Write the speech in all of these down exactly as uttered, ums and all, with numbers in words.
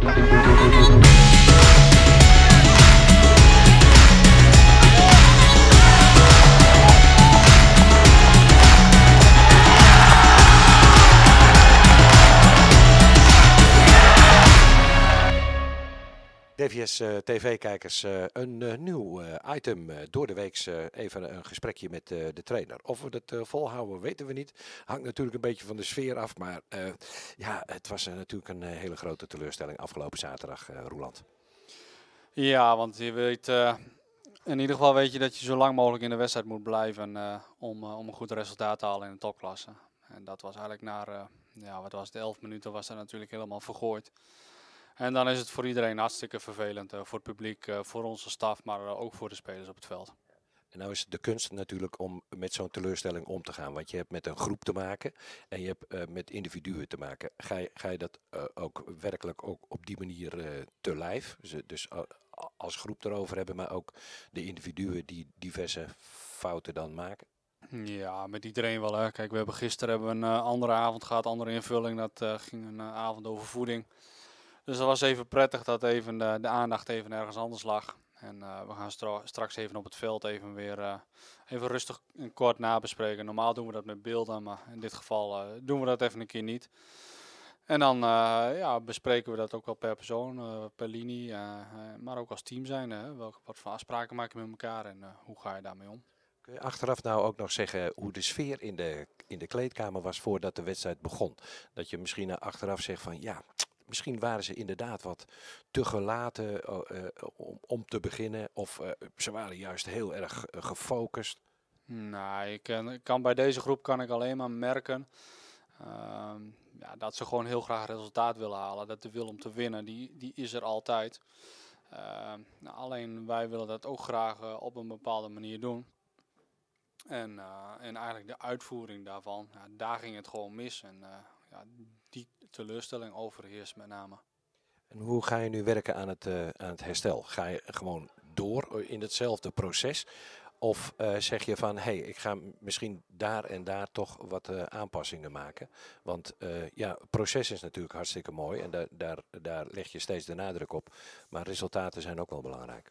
D V S uh, T V-kijkers, uh, een uh, nieuw uh, item uh, door de week. Uh, even een gesprekje met uh, de trainer. Of we dat uh, volhouden, weten we niet. Hangt natuurlijk een beetje van de sfeer af. Maar uh, ja, het was uh, natuurlijk een uh, hele grote teleurstelling afgelopen zaterdag, uh, Roeland. Ja, want je weet, uh, in ieder geval weet je dat je zo lang mogelijk in de wedstrijd moet blijven uh, om, uh, om een goed resultaat te halen in de topklasse. En dat was eigenlijk na, uh, ja, wat was het, elf minuten was dat natuurlijk helemaal vergooid. En dan is het voor iedereen hartstikke vervelend. Uh, voor het publiek, uh, voor onze staf, maar uh, ook voor de spelers op het veld. En nou is het de kunst natuurlijk om met zo'n teleurstelling om te gaan. Want je hebt met een groep te maken en je hebt uh, met individuen te maken. Ga je, ga je dat uh, ook werkelijk ook op die manier uh, te lijf? Dus, dus uh, als groep erover hebben, maar ook de individuen die diverse fouten dan maken? Ja, met iedereen wel. Hè. Kijk, we hebben gisteren hebben we een uh, andere avond gehad, andere invulling. Dat uh, ging een uh, avond over voeding. Dus dat was even prettig dat even de, de aandacht even ergens anders lag. En uh, we gaan stra straks even op het veld even weer uh, even rustig en kort nabespreken. Normaal doen we dat met beelden, maar in dit geval uh, doen we dat even een keer niet. En dan uh, ja, bespreken we dat ook wel per persoon, uh, per linie, uh, uh, maar ook als team zijn. Hè? Welke, wat voor afspraken maak je met elkaar en uh, hoe ga je daarmee om? Kun je achteraf nou ook nog zeggen hoe de sfeer in de, in de kleedkamer was voordat de wedstrijd begon? Dat je misschien achteraf zegt van ja... Misschien waren ze inderdaad wat te gelaten uh, om, om te beginnen. Of uh, ze waren juist heel erg uh, gefocust. Nou, ik, ik kan bij deze groep kan ik alleen maar merken uh, ja, dat ze gewoon heel graag resultaat willen halen. Dat de wil om te winnen, die, die is er altijd. Uh, nou, alleen wij willen dat ook graag uh, op een bepaalde manier doen. En, uh, en eigenlijk de uitvoering daarvan, ja, daar ging het gewoon mis. En uh, ja, die teleurstelling overheerst met name. En hoe ga je nu werken aan het, uh, aan het herstel? Ga je gewoon door in hetzelfde proces? Of uh, zeg je van, hé, hey, ik ga misschien daar en daar toch wat uh, aanpassingen maken? Want uh, ja, het proces is natuurlijk hartstikke mooi en daar, daar, daar leg je steeds de nadruk op. Maar resultaten zijn ook wel belangrijk.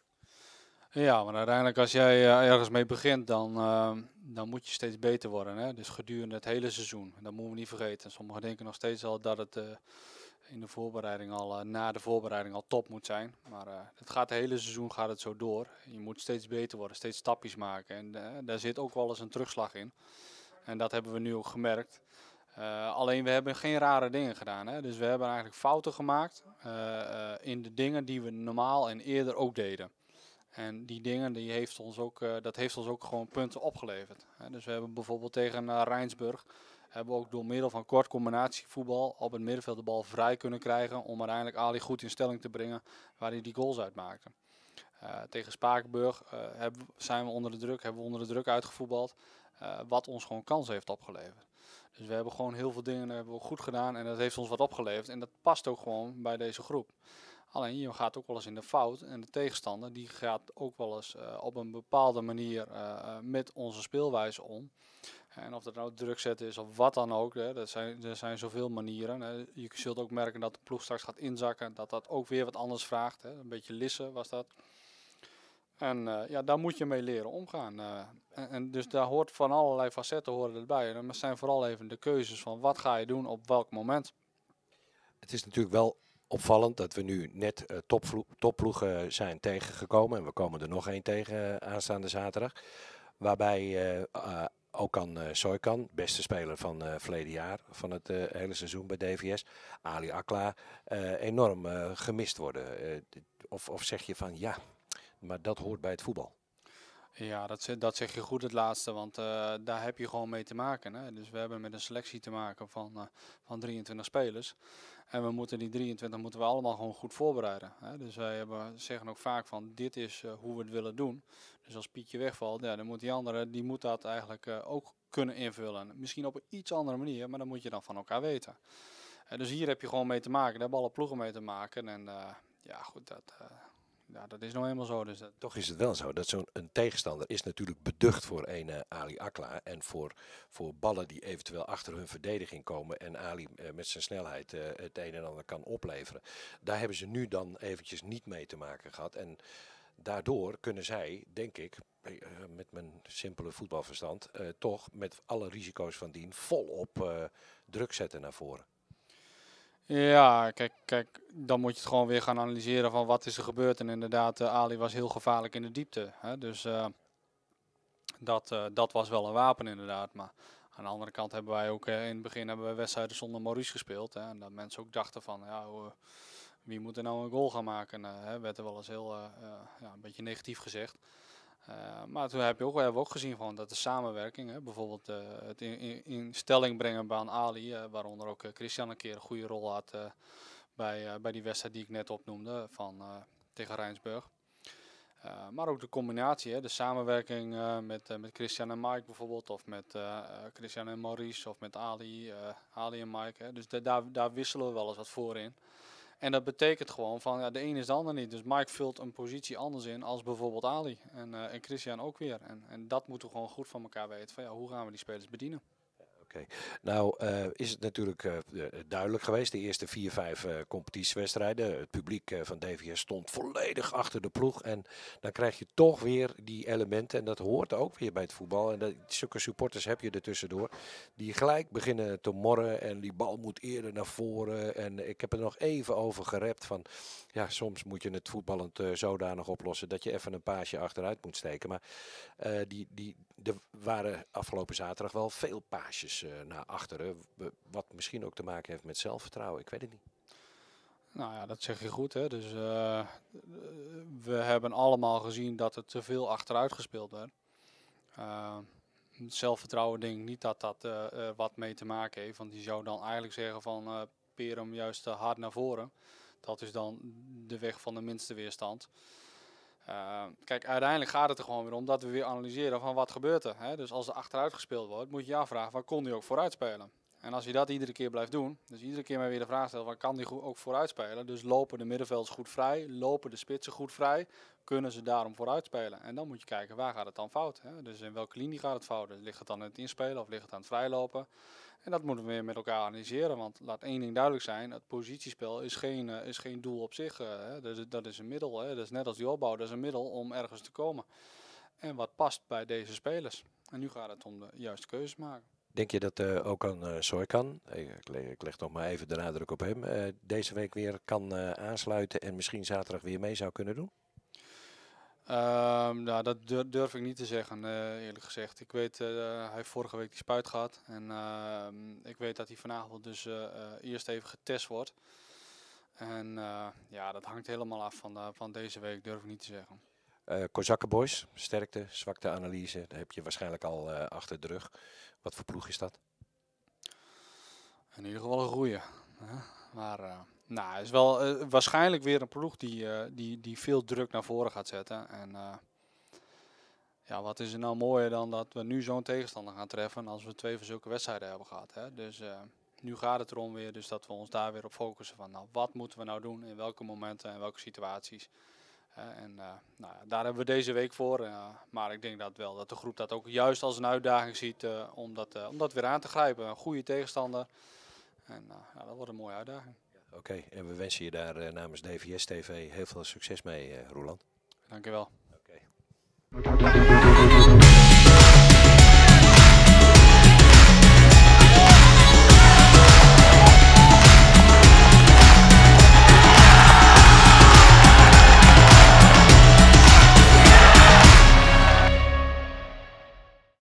Ja, maar uiteindelijk als jij uh, ergens mee begint, dan, uh, dan moet je steeds beter worden. Hè? Dus gedurende het hele seizoen. Dat moeten we niet vergeten. Sommigen denken nog steeds al dat het uh, in de voorbereiding al, uh, na de voorbereiding al top moet zijn. Maar uh, het gaat het hele seizoen gaat het zo door. Je moet steeds beter worden, steeds stapjes maken. En uh, daar zit ook wel eens een terugslag in. En dat hebben we nu ook gemerkt. Uh, alleen we hebben geen rare dingen gedaan. Hè? Dus we hebben eigenlijk fouten gemaakt uh, uh, in de dingen die we normaal en eerder ook deden. En die dingen, die heeft ons ook, uh, dat heeft ons ook gewoon punten opgeleverd. He, dus we hebben bijvoorbeeld tegen uh, Rijnsburg, hebben we ook door middel van kort combinatievoetbal op het middenveld de bal vrij kunnen krijgen om uiteindelijk Ali goed in stelling te brengen waar hij die goals uit maakte. Uh, tegen Spakenburg uh, hebben, zijn we onder de druk, hebben we onder de druk uitgevoetbald, uh, wat ons gewoon kansen heeft opgeleverd. Dus we hebben gewoon heel veel dingen hebben we goed gedaan en dat heeft ons wat opgeleverd en dat past ook gewoon bij deze groep. Alleen je gaat ook wel eens in de fout en de tegenstander die gaat ook wel eens uh, op een bepaalde manier uh, met onze speelwijze om. En of dat nou druk zetten is of wat dan ook, hè, dat zijn, er zijn zoveel manieren. Hè. Je zult ook merken dat de ploeg straks gaat inzakken, dat dat ook weer wat anders vraagt. Hè. Een beetje lissen was dat. En uh, ja, daar moet je mee leren omgaan. Uh, en, en dus daar hoort van allerlei facetten horen erbij. En dat zijn vooral even de keuzes van wat ga je doen op welk moment. Het is natuurlijk wel opvallend dat we nu net uh, topploegen zijn tegengekomen. En we komen er nog één tegen uh, aanstaande zaterdag. Waarbij uh, uh, Okan uh, Soykan, beste speler van uh, verleden jaar, van het uh, hele seizoen bij D V S, Ali Akla, uh, enorm uh, gemist worden. Uh, of, of zeg je van ja, maar dat hoort bij het voetbal. Ja, dat, dat zeg je goed het laatste, want uh, daar heb je gewoon mee te maken. Hè? Dus we hebben met een selectie te maken van, uh, van drieëntwintig spelers. En we moeten die drieëntwintig moeten we allemaal gewoon goed voorbereiden. Hè? Dus wij hebben, zeggen ook vaak van dit is uh, hoe we het willen doen. Dus als Pietje wegvalt, ja, dan moet die andere die moet dat eigenlijk uh, ook kunnen invullen. Misschien op een iets andere manier, maar dat moet je dan van elkaar weten. Uh, dus hier heb je gewoon mee te maken, daar hebben alle ploegen mee te maken. En uh, ja goed, dat... Uh, ja, dat is nou eenmaal zo. Dus dat... Toch is het wel zo dat zo'n een tegenstander is natuurlijk beducht voor een uh, Ali Akla. En voor, voor ballen die eventueel achter hun verdediging komen en Ali uh, met zijn snelheid uh, het een en ander kan opleveren. Daar hebben ze nu dan eventjes niet mee te maken gehad. En daardoor kunnen zij, denk ik, uh, met mijn simpele voetbalverstand, uh, toch met alle risico's van dien volop uh, druk zetten naar voren. Ja, kijk, kijk, dan moet je het gewoon weer gaan analyseren van wat is er gebeurd. En inderdaad, uh, Ali was heel gevaarlijk in de diepte. Hè? Dus uh, dat, uh, dat was wel een wapen inderdaad. Maar aan de andere kant hebben wij ook uh, in het begin hebben wij wedstrijden zonder Maurice gespeeld. Hè? En dat mensen ook dachten van, ja, uh, wie moet er nou een goal gaan maken? Uh, hè? Werd er wel eens heel, uh, uh, ja, een beetje negatief gezegd. Uh, maar toen heb je ook, hebben we ook gezien van dat de samenwerking, hè, bijvoorbeeld uh, het in, in, in stelling brengen bij Ali, uh, waaronder ook uh, Christian een keer een goede rol had uh, bij, uh, bij die wedstrijd die ik net opnoemde van, uh, tegen Rijnsburg. Uh, maar ook de combinatie, hè, de samenwerking uh, met, uh, met Christian en Mike bijvoorbeeld, of met uh, uh, Christian en Maurice, of met Ali, uh, Ali en Mike. Hè. Dus de, daar, daar wisselen we wel eens wat voor in. En dat betekent gewoon van, ja, de een is de ander niet. Dus Mike vult een positie anders in als bijvoorbeeld Ali. En, uh, en Christian ook weer. En, en dat moeten we gewoon goed van elkaar weten. Van, ja, hoe gaan we die spelers bedienen? Oké, okay. Nou uh, is het natuurlijk uh, duidelijk geweest. De eerste vier, vijf uh, competitiewedstrijden. Het publiek uh, van D V S stond volledig achter de ploeg. En dan krijg je toch weer die elementen. En dat hoort ook weer bij het voetbal. En dat, zulke supporters heb je er tussendoor. Die gelijk beginnen te morren. En die bal moet eerder naar voren. En ik heb er nog even over gerept van... Ja, soms moet je het voetballend uh, zodanig oplossen dat je even een paasje achteruit moet steken. Maar uh, die, die, er waren afgelopen zaterdag wel veel paasjes uh, naar achteren. Wat misschien ook te maken heeft met zelfvertrouwen. Ik weet het niet. Nou ja, dat zeg je goed. Hè? Dus uh, we hebben allemaal gezien dat er te veel achteruit gespeeld werd. Uh, zelfvertrouwen denk ik niet dat dat uh, uh, wat mee te maken heeft. Want die zou dan eigenlijk zeggen van uh, peer hem juist uh, hard naar voren. Dat is dan de weg van de minste weerstand. Uh, kijk, uiteindelijk gaat het er gewoon weer om dat we weer analyseren van wat gebeurt er. Hè? Dus als er achteruit gespeeld wordt, moet je je afvragen, waar kon hij ook vooruit spelen? En als je dat iedere keer blijft doen, dus iedere keer maar weer de vraag stellen, waar kan hij ook vooruit spelen? Dus lopen de middenvelders goed vrij, lopen de spitsen goed vrij, kunnen ze daarom vooruit spelen? En dan moet je kijken, waar gaat het dan fout? Hè? Dus in welke linie gaat het fout? Dus ligt het dan in het inspelen of ligt het aan het vrijlopen? En dat moeten we weer met elkaar analyseren, want laat één ding duidelijk zijn, het positiespel is geen, uh, is geen doel op zich. Uh, hè. Dat, is, dat is een middel, hè. Dat is net als die opbouw, dat is een middel om ergens te komen. En wat past bij deze spelers. En nu gaat het om de juiste keuzes maken. Denk je dat uh, ook aan uh, Soykan, ik, leg, ik leg nog maar even de nadruk op hem, uh, deze week weer kan uh, aansluiten en misschien zaterdag weer mee zou kunnen doen? Um, nou, dat durf ik niet te zeggen, uh, eerlijk gezegd. Ik weet, uh, hij heeft vorige week die spuit gehad. En uh, ik weet dat hij vanavond dus uh, uh, eerst even getest wordt. En uh, ja, dat hangt helemaal af van, uh, van deze week, durf ik niet te zeggen. Uh, Kozakkenboys, sterkte, zwakte analyse, dat heb je waarschijnlijk al uh, achter de rug. Wat voor ploeg is dat? In ieder geval een goeie. Hè? Maar uh, nou, het is wel uh, waarschijnlijk weer een ploeg die, uh, die, die veel druk naar voren gaat zetten. En uh, ja, wat is er nou mooier dan dat we nu zo'n tegenstander gaan treffen als we twee van zulke wedstrijden hebben gehad. Hè? Dus uh, nu gaat het erom weer dus dat we ons daar weer op focussen van nou, wat moeten we nou doen, in welke momenten en welke situaties. Uh, en uh, nou ja, daar hebben we deze week voor. Uh, maar ik denk dat wel dat de groep dat ook juist als een uitdaging ziet uh, om, dat, uh, om dat weer aan te grijpen. Een goede tegenstander. En uh, ja, dat wordt een mooie uitdaging. Oké, okay, en we wensen je daar uh, namens D V S T V heel veel succes mee, uh, Roeland. Dank je wel. Okay.